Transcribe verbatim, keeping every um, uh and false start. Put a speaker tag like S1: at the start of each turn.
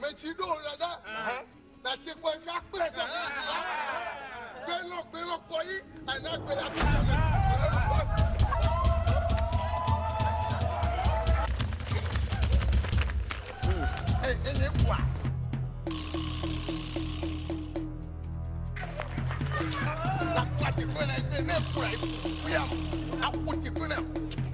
S1: Meti do nada. Na te ko ka presa. Pelo pelo boy, ana pe la pesa. Eh, eh, quoi? La plate ko na ne fura. Fiam. A futi ko na.